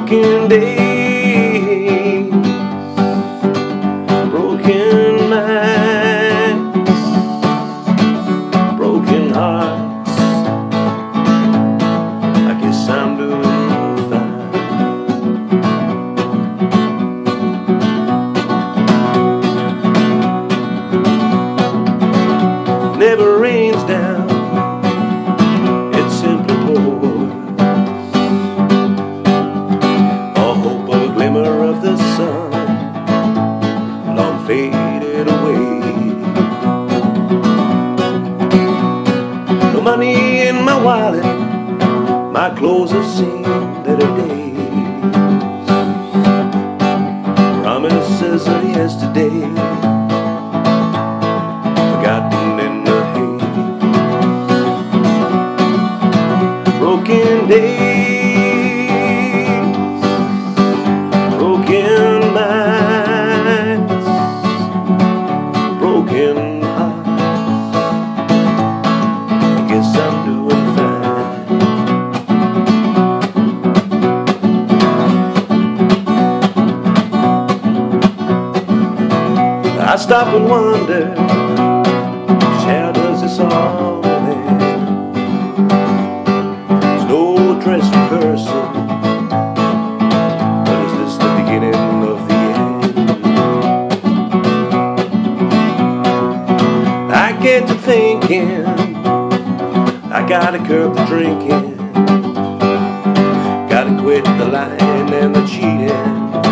broken days, broken minds, broken hearts. I guess I'm doing fine. Never rains down, it simply pours. Of the sun, long faded away. No money in my wallet, my clothes have seen better days. Promises of yesterday, forgotten in the haze. Broken days, broken minds, broken hearts. I guess I'm doing fine. I stop and wonder, how does this all end? There's no dress rehearsal, of the end. I get to thinking, I gotta curb the drinking, gotta quit the lying and the cheating.